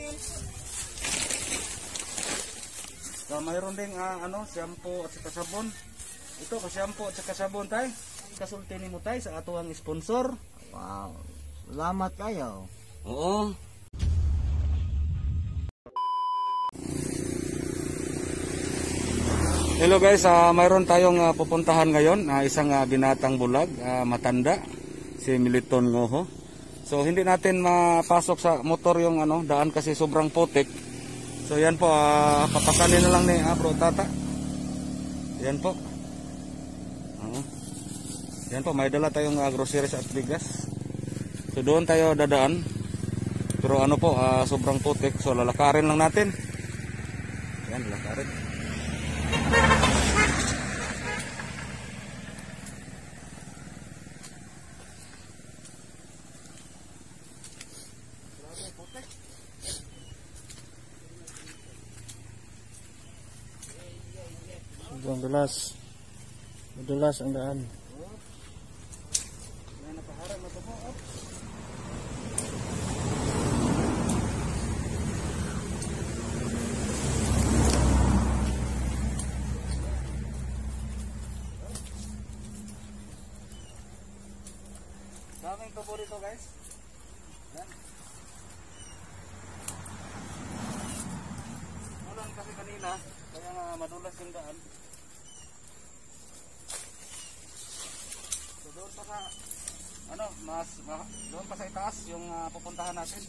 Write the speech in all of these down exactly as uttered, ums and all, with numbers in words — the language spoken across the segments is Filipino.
So, mayroon ding uh, ano, shampoo at saka sabon. Ito, ka-shampoo at saka sabon tay. Kasulti ni mo tay sa ato ang sponsor. Wow. Salamat kayo. Oo. Hello guys, uh, mayroon tayong uh, pupuntahan ngayon, uh, isang uh, binatang bulag, uh, matanda, si Militon Ngoho. So hindi natin mapasok sa motor yung ano, daan kasi sobrang putik. So yan po, uh, papasanin na lang ni uh, bro tata. Yan po. Uh, yan po, may dala tayong uh, groceries at bigas. So doon tayo dadaan. Pero ano po, uh, sobrang putik. So lalakarin lang natin. Yan, lalakarin. Madulas. Madulas ang daan. Daming tubo dito guys. Yan. Ulan kasi kanina, kaya nga madulas yung daan. So doon pa sa, ano, mas, ma, doon pa sa itaas yung uh, pupuntahan natin.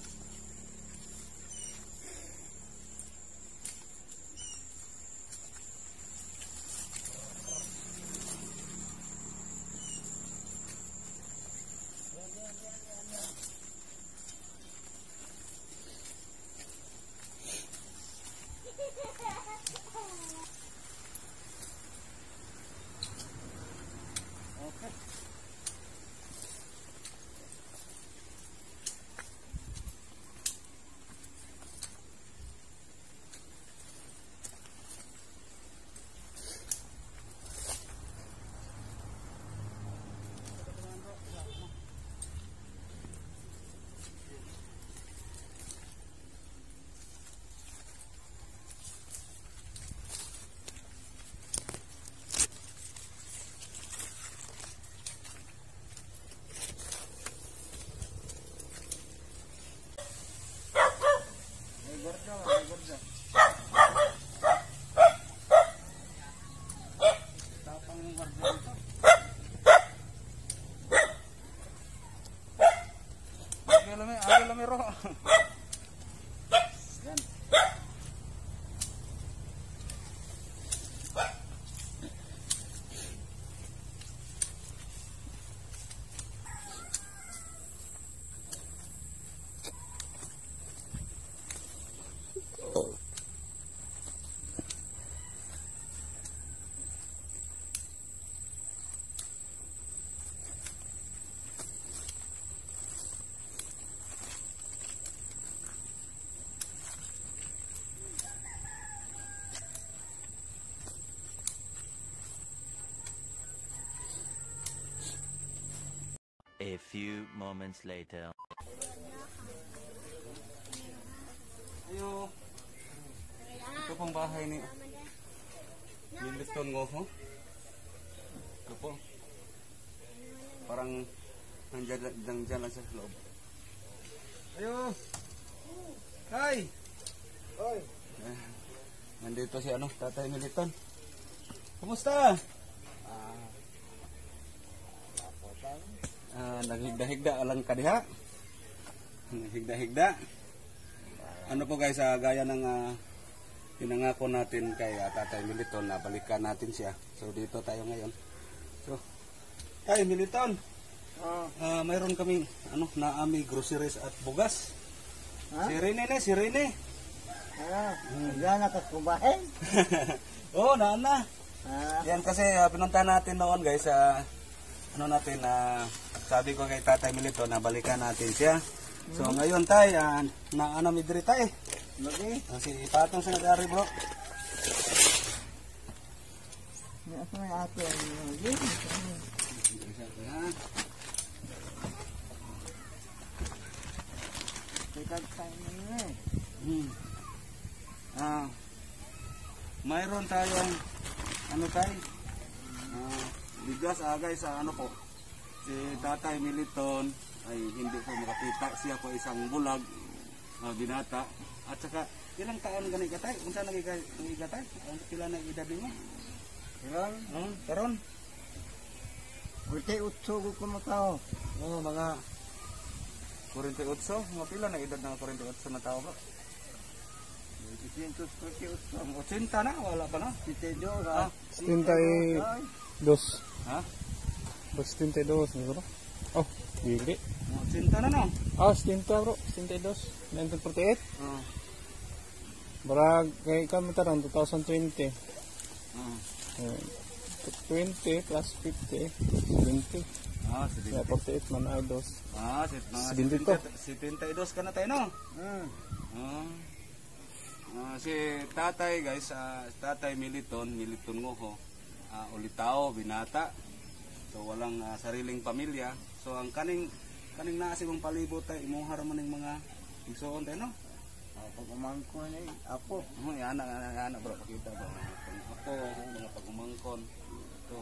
A few moments later. Ayo. Ito pong bahay ni Militon Ngoho. Ito po. Parang nandiyan dyan lang sa loob. Ayo. Hi. Hoy. Eh, nandito si ano, Tatay Militon. Kumusta? Ah, naghigda-higda alang kadiha. Naghigda-higda. Ano po guys, uh, gaya ng uh, pinangako natin kay uh, Tatay Militon na balikan natin siya. So dito tayo ngayon. So, Tay Militon. Oh. Uh, mayroon kaming ano, naami groceries at bugas. Ha? Si Rene na, si Rene. Ah, hmm. Yan nakaskubahin. Oo, oh, naana. Ah. Yan kasi uh, pinunta natin noon guys sa uh, ano natin na uh, sabi ko kay Tatay Militon na balikan natin siya. So hmm. ngayon tay, uh, na ano midri tay. Okay. Kasi ipatong sa nag-ari bro. Ano may ato ang yun? Teka tayo na yun eh. mayroon tayong ano tayo? Uh, bigas ah, guys, ah, ano po? Si Tatay Militon ay hindi po makakita. Siya po isang bulag, uh, binata. At saka, ilang taon ganit ka tayo? Unsa nang iga tayo? Ano pila na edad mo? Karon, Oh, karon. ulti utso ko mo tao. Oh, mga forty-eight, mga pila na edad ng forty-eight na tao ba? Isintos ulti utso. Ang eighty na, wala pa na. Sitido Ah, ha. setenta y dos. ha? Bas setenta y dos, siguro. Oh, dili. eighty na no? Ah, setenta bro, setenta y dos. nineteen forty-eight. Oh. Barag, kay kami tarang twenty twenty. Oh. Eh, twenty plus fifty, seventy. Ah, Kaya seventy. forty-eight man ay dos. Ah, sit mga seventy-two. seventy-two ka na tayo no? Hmm. Ah. Ah, si tatay guys, ah, tatay Militon, Militon Ngoho, ah, ulitao, binata. So walang ah, sariling pamilya. So ang kaning kaning naa sa imong palibot tay imuhar man ning mga igsoon tayo no? Pag umangko ni apo. Oh, yan anak anak anak bro pakita ba. Ako mga pagumangkon. So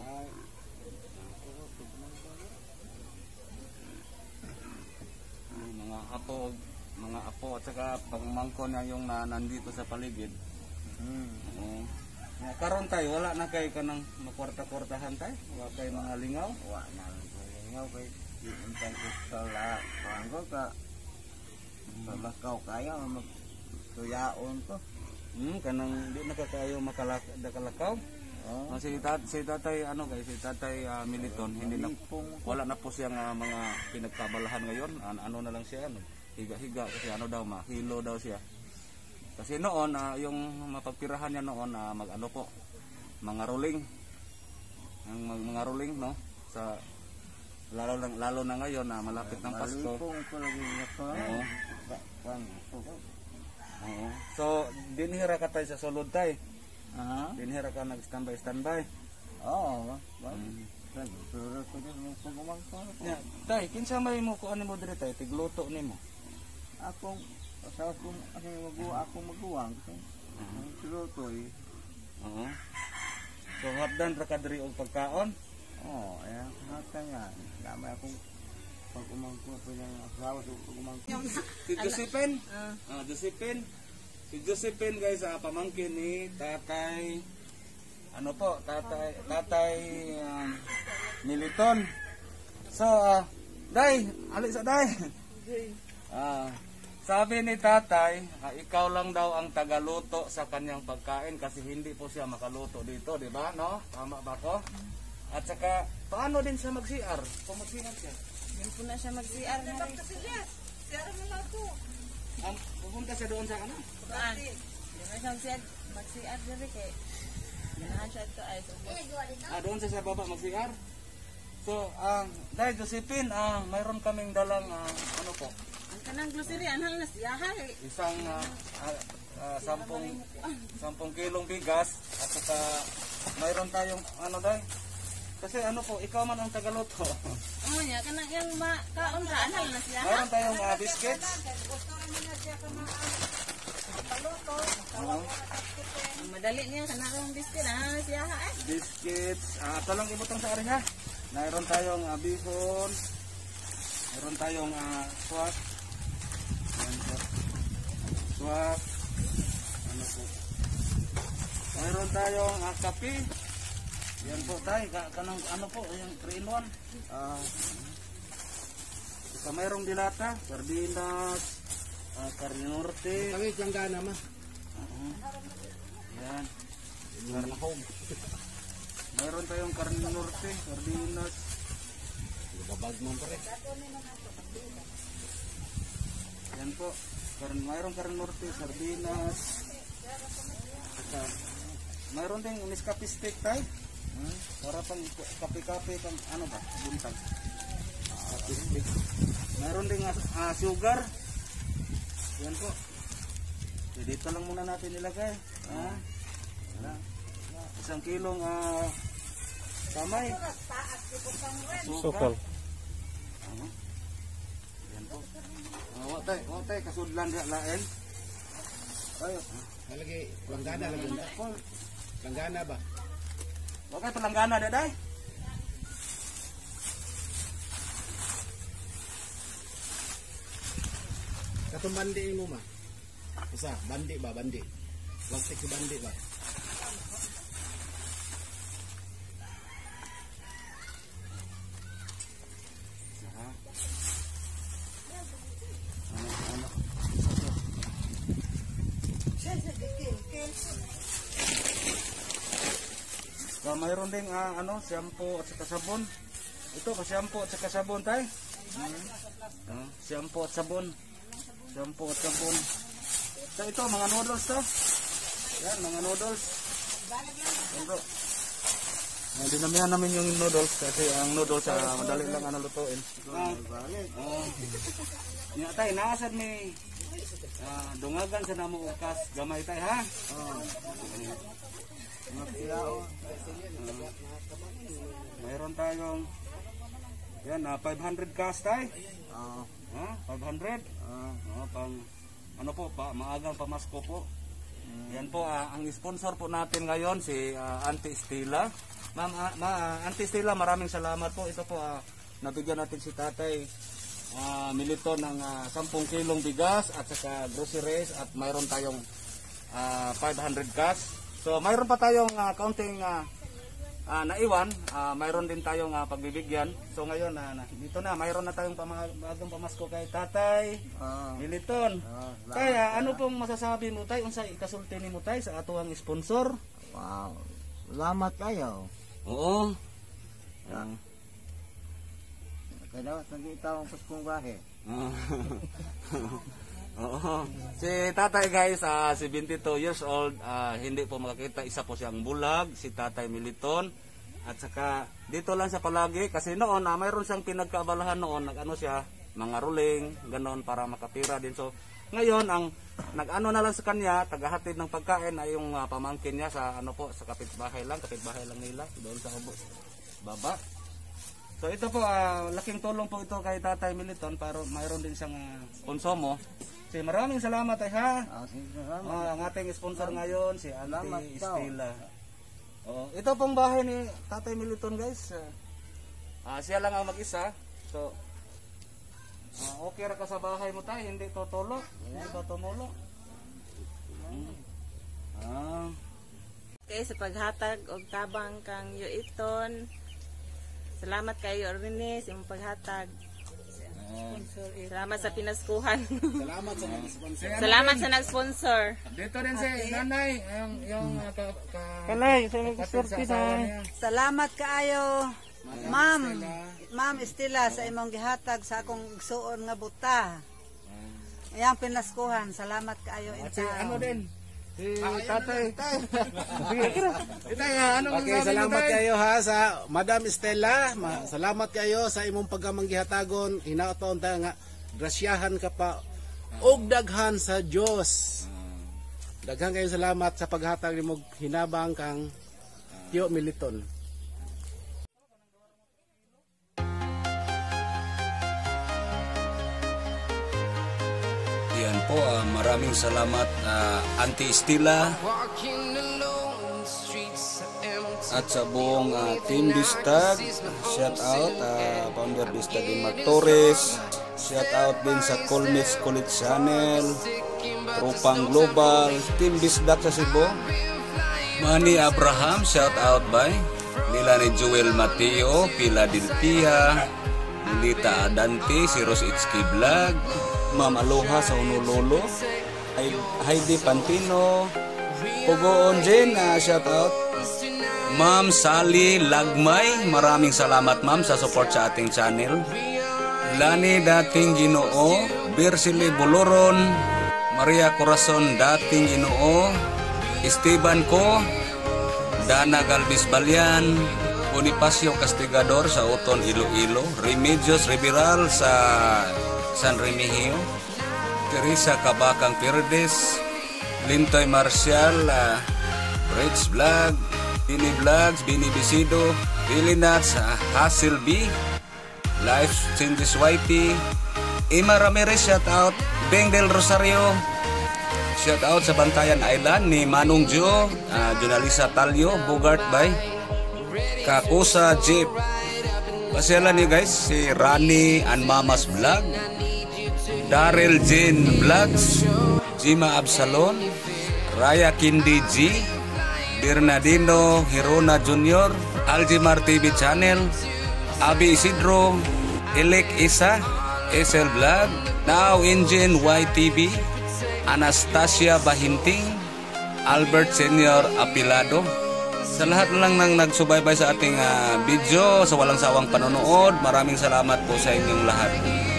ah, mga apo, mga apo at saka pagumangkon na yung na, nandito sa paligid. Hmm. Oo. Nga karon tayo wala na kay kanang makwarta-kwartahan tayo. Wala kay mga lingaw. Wa na ngaw kay intang ko sa la panggo ka. Babakaw kaya mag tuyaon ko. Hmm, kanang di na ka kayo makalakaw. Oh. Oh, si, tat, si tatay ano guys, si tatay ah, Militon hindi na Ipong wala na po siyang ah, mga pinagkabalahan ngayon. An- ano na lang siya ano, higa-higa kasi ano daw mahilo daw siya. Kasi noon ah, yung mapagpirahan niya noon ah, mag ano po, mga rolling. Ang mag, mga rolling no sa lalo lang lalo na ngayon na malapit ng Pasko. malipong ko lagi na ko. Oo. Pang Oo. So dinhira ka tayo sa sulod tay. aha. Dinhira ka nag-standby standby. Oo. Mm. Pero ko din mo pag umangko ko. Ya, tay, kinsa may mo kuan nimo diri tay, tigluto nimo. Akong sa akong ako magawa ako magawa ko. Ang piloto eh. Oo. So hapdan ra ka diri og pagkaon. Oo, ayan. Hata nga. Dami akong pag umangko ko ng asawa sa pag umangko. Si Josephine. Ah, Josephine. Si Josephine guys, ah, pamangkin ni Tatay ano po, Tatay Tatay um, Militon. So, ah, Day, alis sa Day. Ah, sabi ni Tatay, ah, ikaw lang daw ang tagaluto sa kanyang pagkain kasi hindi po siya makaluto dito, di ba? No? Tama ba ko? At saka, paano din siya mag-C R? Kung mag-C R siya? Hindi po na siya mag-C R na rin. Um, pupunta siya doon sa ano? Saan? Hindi na siya mag-C R diri kay ganahan siya ito ay subos. Ah, doon siya sa baba mag-C R. So, ah, dahil Josephine, ah, mayroon kaming dalang, ah, ano po, Ang kanang grocery anhang na siya hay. isang ah, ah, ah, sampung, sampung kilong bigas at saka mayroon tayong, ano dahil, kasi ano po, ikaw man ang tagaluto. Oh nya kanang yang makaon ra anhang na siya. Mayroon tayong ah, biscuits. Oo. Ang madali niya kanang biscuit anhang na siya eh. Biscuits. Ah, ito lang ibutang sa arin ha. Mayroon tayong ah, bihon. Mayroon tayong ah, swak. Ayan po. Swak. Ano po. Mayroon tayong ah, kape. Yan po tayo. Ka kanang ano po. Yung three in one. Ah, saka mayroong dilata. Sardinas. Ah, carne norte. Kami langgana ma. Oo. Yan. Carne home. Mayroon tayong karne norte, sardinas. Babag mo pare. Yan po. Karne, mayroong karne norte, sardinas. Saka, mayroon ding Nescafe steak tayo. Hmm? Para pang kape-kape pang ano ba? Buntag. Kape steak. Mayroon ding uh, sugar. Yan po. So, dito lang muna natin ilagay. Ha? Wala. Isang kilong uh, kamay. Sukal. Ano? Yan po. Uh, watay, watay, kasudlan dia lain. Ayo. Lagi langgana lagi. Langgana ba? Wag kay palanggana daday. Katong bandi mo ma. Isa, bandi ba, bandi. Plastic si bandi ba? So, mayroon ding ah, ano, shampoo at saka sabon. Ito, ka shampoo at saka sabon tay. Ah, shampoo at sabon. Shampoo at sabon. So, ito, mga noodles to. Yan, mga noodles. Yan bro. Ah, dinamihan namin yung noodles kasi ang noodles ah, madali lang ano lutuin. Ah, oh. Nya tay, naasad ni ah, dungagan sa namo ukas gamay tay ha. Oh. Uh, mayroon tayong yan, uh, five hundred cash tay. Oo. Ha? five hundred? Oo. Uh, pang ano po, pa, maagang pamasko po. Yan po, uh, ang sponsor po natin ngayon si uh, Auntie Estela. Ma'am, uh, ma, uh, Auntie Estela, maraming salamat po. Ito po, uh, nabigyan natin si Tatay uh, Militon ng uh, ten kilong bigas at saka groceries at mayroon tayong uh, five hundred cash. So mayroon pa tayong uh, kaunting uh, uh, naiwan, uh, mayroon din tayong uh, pagbibigyan. So ngayon, uh, dito na, mayroon na tayong bagong pamasko kay Tatay Oo. Militon. Oo, salamat. Kaya ano pong masasabi mo tay, unsa ikasulti nimo tay sa atuang sponsor? Wow. Salamat kayo. Oo. Uh, Kaya dapat nagkita akong paskong gahe. Oo. Si Tatay guys, uh, seventy-two years old, uh, hindi po makakita, isa po siyang bulag, si Tatay Militon. At saka dito lang siya palagi kasi noon uh, mayroon siyang pinagkaabalahan noon, nag-ano siya, mga ruling, ganon para makatira din. So ngayon ang nag-ano na lang sa kanya, tagahatid ng pagkain ay yung uh, pamangkin niya sa ano po, sa kapitbahay lang, kapitbahay lang nila doon sa ubo, baba. So ito po, uh, laking tulong po ito kay Tatay Militon para mayroon din siyang uh, konsumo. Si maraming salamat ay ha. Ah, sige, salamat. Oh, ang ating sponsor ngayon si Salamat Auntie daw. Estela. Oh, ito pong bahay ni Tatay Militon guys. Ah, siya lang ang mag-isa. So ah, okay ra ka sa bahay mo tay, hindi totolo, hindi ba tumulo? Hmm. Ah, Okay, sa paghatag og tabang kang Yoiton. Salamat kayo Rene sa imong paghatag. Salamat sa pinaskuhan. Salamat sa nag-sponsor. Salamat sa nag-sponsor. dito din si nanay, yung yung uh, ka, ka Kalay, sa kapatid sa asawa niya. Salamat kaayo, Ma'am. Ma'am Estela sa imong gihatag sa akong suon nga buta. Ayang pinaskuhan. Salamat kaayo At si intaw. ano din? Si Tatay. Sige, kira. Itay, ah, ano Okay, masasabi mo, salamat tay? kayo ha sa Madam Estela. Ma salamat kayo sa imong pagkamanggihatagon. Hinaoton ta nga grasyahan ka pa og daghan sa Dios. Daghan kayo salamat sa paghatag nimo hinabang kang Tio Militon. Yan po, ah, maraming salamat uh, Auntie Estela at sa buong uh, Team Bistag. Shout out uh, Founder Bistag Mark Torres. Shout out din sa Colmix College Channel, Tropang Global, Team Bistag sa Cebu. Manny Abraham, shout out by nila ni Joel Mateo, Philadelphia, Lita Adante, si Ros Itzki Vlog, Ma'am Aloha sa Honolulu, Heidi Pantino, Pugoon Jen, uh, shout out. Ma'am Sally Lagmay, maraming salamat ma'am sa support sa ating channel. Lani Dating Ginoo, Bersili Buluron, Maria Corazon Dating Ginoo, Esteban Ko, Dana Galvis Balyan, Bonifacio Castigador sa Uton Iloilo, Remedios Riberal sa San Remigio, Teresa Cabacang Perdes, Lintoy Marcial, uh, Rich Vlog, Bini Vlogs, Bini Bisido, Billy Nuts, uh, Hassel B, Life Changes Whitey, Ima Ramirez, shout out, Beng Del Rosario, Shout out sa Bantayan Island ni Manong Jo, uh, Jonalisa Talyo, Bogart by Kakusa Jeep. Pasyalan niyo guys, si Rani and Mama's Vlog, Daryl Jane Vlogs, Jima Absalon, Raya Kindi G, Bernardino Hirona Junior, Aljimar T V Channel, Abi Isidro, Elek Isa, S L Vlog, Now Engine Y T V, Anastasia Bahinting, Albert Senior Apilado. Sa lahat lang nang nagsubaybay sa ating uh, video, sa walang sawang panonood, maraming salamat po sa inyong lahat.